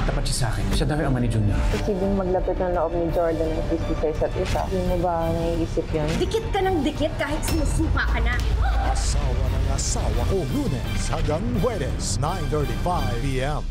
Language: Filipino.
Tapat siya sa akin. Siya daw yung ama ni Junior. Posibleng maglapit ng loob ni Jordan ng Christy sa isa't isa. Hindi mo ba naiisip yun? Dikit ka ng dikit kahit sinusupa ka na. Asawa ng Asawa Ko, Lunes hanggang Huwebes, 9:35 p.m.